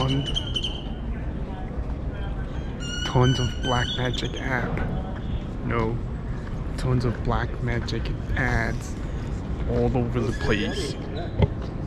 tons of black magic app. No, tons of black magic ads all over the place.